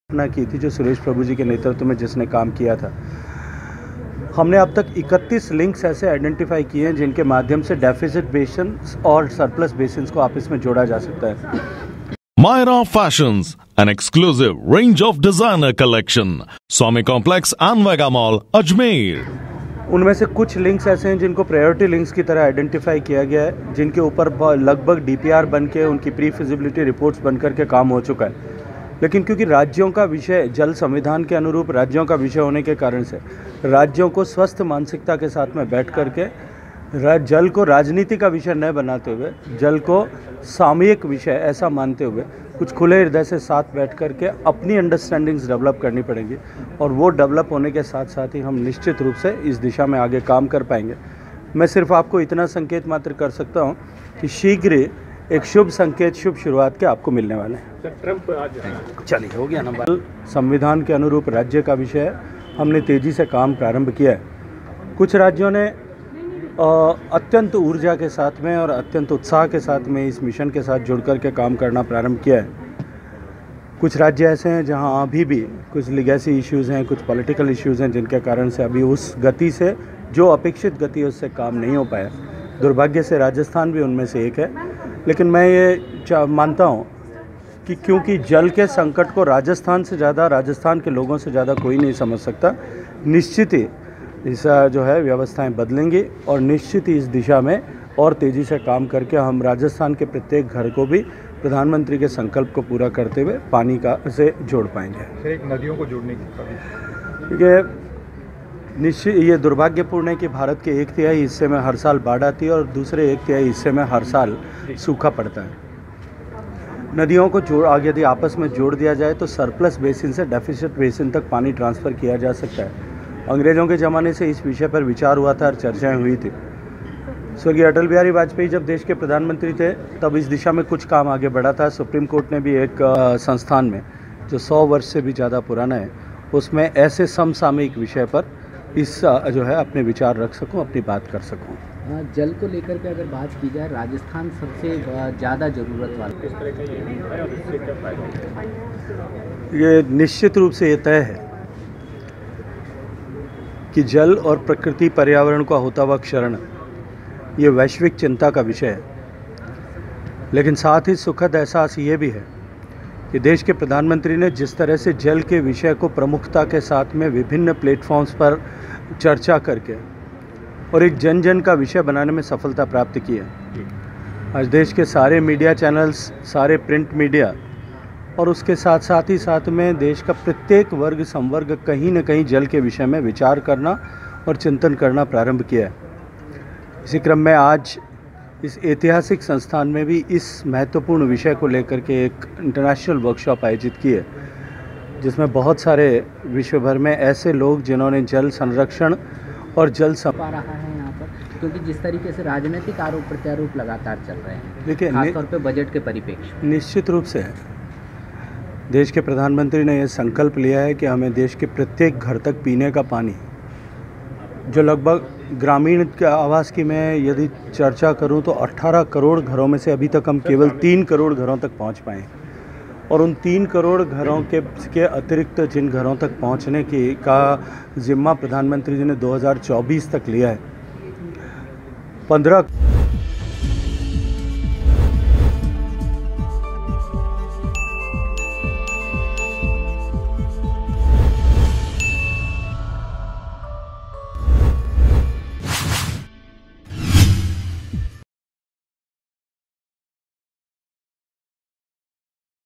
घोषणा की थी, जो सुरेश प्रभु जी के नेतृत्व में जिसने काम किया था। हमने अब तक 31 लिंक्स ऐसे आइडेंटिफाई किए हैं जिनके माध्यम से डेफिसिट बेसिन और सरप्लस बेसिन को आपस में जोड़ा जा सकता है। Myra Fashions, an exclusive range of designer collection. Swami Complex and Vega Mall, Ajmer. उनमें से कुछ लिंक्स ऐसे हैं जिनको प्रायोरिटी लिंक्स की तरह आइडेंटिफाई किया गया है, जिनके ऊपर लगभग डीपीआर बन के उनकी प्री फिजिबिलिटी रिपोर्ट्स बन करके काम हो चुका है। लेकिन क्योंकि राज्यों का विषय जल संविधान के अनुरूप राज्यों का विषय होने के कारण से राज्यों को स्वस्थ मानसिकता के साथ में बैठ करके जल को राजनीति का विषय न बनाते हुए, जल को सामयिक विषय ऐसा मानते हुए कुछ खुले हृदय से साथ बैठ करके अपनी अंडरस्टैंडिंग्स डेवलप करनी पड़ेंगी, और वो डेवलप होने के साथ साथ ही हम निश्चित रूप से इस दिशा में आगे काम कर पाएंगे। मैं सिर्फ आपको इतना संकेत मात्र कर सकता हूँ कि शीघ्र ही एक शुभ संकेत, शुभ शुरुआत के आपको मिलने वाले हैं। ट्रंप आज चलिए, हो गया ना। संविधान के अनुरूप राज्य का विषय है, हमने तेज़ी से काम प्रारंभ किया है। कुछ राज्यों ने अत्यंत ऊर्जा के साथ में और अत्यंत उत्साह के साथ में इस मिशन के साथ जुड़ कर के काम करना प्रारंभ किया है। कुछ राज्य ऐसे हैं जहां अभी भी कुछ लीगेसी इश्यूज़ हैं, कुछ पॉलिटिकल इश्यूज़ हैं, जिनके कारण से अभी उस गति से, जो अपेक्षित गति, उससे काम नहीं हो पाया। दुर्भाग्य से राजस्थान भी उनमें से एक है। लेकिन मैं ये मानता हूँ कि क्योंकि जल के संकट को राजस्थान से ज़्यादा, राजस्थान के लोगों से ज़्यादा कोई नहीं समझ सकता, निश्चित ही ऐसा जो है व्यवस्थाएं बदलेंगी और निश्चित ही इस दिशा में और तेज़ी से काम करके हम राजस्थान के प्रत्येक घर को भी प्रधानमंत्री के संकल्प को पूरा करते हुए पानी का से जोड़ पाएंगे। फिर एक नदियों को जोड़ने की क्योंकि निश्चित ये दुर्भाग्यपूर्ण है कि भारत के 1/3 हिस्से में हर साल बाढ़ आती है और दूसरे 1/3 हिस्से में हर साल सूखा पड़ता है। नदियों को यदि आपस में जोड़ दिया जाए तो सरप्लस बेसिन से डेफिसिट बेसिन तक पानी ट्रांसफ़र किया जा सकता है। अंग्रेज़ों के ज़माने से इस विषय पर विचार हुआ था और चर्चाएं हुई थी। स्वर्गीय अटल बिहारी वाजपेयी जब देश के प्रधानमंत्री थे तब इस दिशा में कुछ काम आगे बढ़ा था। सुप्रीम कोर्ट ने भी एक संस्थान में जो 100 वर्ष से भी ज़्यादा पुराना है, उसमें ऐसे समसामयिक विषय पर इस जो है अपने विचार रख सकूं, अपनी बात कर सकूं। जल को लेकर के अगर बात की जाए, राजस्थान सबसे ज़्यादा ज़रूरत वाला, इस तरह का ये निश्चित रूप से ये तय है कि जल और प्रकृति पर्यावरण का होता हुआ क्षरण ये वैश्विक चिंता का विषय है। लेकिन साथ ही सुखद एहसास ये भी है कि देश के प्रधानमंत्री ने जिस तरह से जल के विषय को प्रमुखता के साथ में विभिन्न प्लेटफॉर्म्स पर चर्चा करके और एक जन जन का विषय बनाने में सफलता प्राप्त की है। आज देश के सारे मीडिया चैनल्स, सारे प्रिंट मीडिया और उसके साथ साथ ही साथ में देश का प्रत्येक वर्ग संवर्ग कहीं न कहीं जल के विषय में विचार करना और चिंतन करना प्रारंभ किया है। इसी क्रम में आज इस ऐतिहासिक संस्थान में भी इस महत्वपूर्ण विषय को लेकर के एक इंटरनेशनल वर्कशॉप आयोजित की है, जिसमें बहुत सारे विश्व भर में ऐसे लोग जिन्होंने जल संरक्षण और जल पा रहा है यहाँ पर, क्योंकि जिस तरीके से राजनीतिक आरोप प्रत्यारोप लगातार चल रहे हैं, देखिए खासतौर पे बजट के परिप्रेक्ष्य में। निश्चित रूप से देश के प्रधानमंत्री ने यह संकल्प लिया है कि हमें देश के प्रत्येक घर तक पीने का पानी, जो लगभग ग्रामीण के आवास की मैं यदि चर्चा करूं तो 18 करोड़ घरों में से अभी तक हम केवल 3 करोड़ घरों तक पहुंच पाए, और उन 3 करोड़ घरों के अतिरिक्त जिन घरों तक पहुंचने का जिम्मा प्रधानमंत्री जी ने 2024 तक लिया है। 15